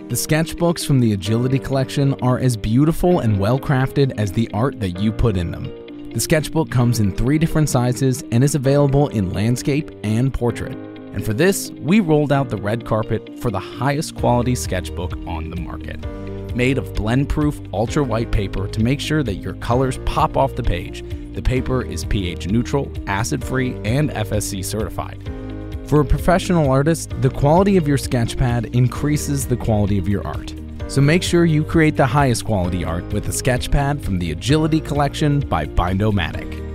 The sketchbooks from the Agility Collection are as beautiful and well-crafted as the art that you put in them. The sketchbook comes in 3 different sizes and is available in landscape and portrait. And for this, we rolled out the red carpet for the highest quality sketchbook on the market. Made of blend-proof ultra-white paper to make sure that your colors pop off the page. The paper is pH neutral, acid-free, and FSC certified. For a professional artist, the quality of your sketchpad increases the quality of your art. So make sure you create the highest quality art with a sketchpad from the Agility Collection by Bindomatic.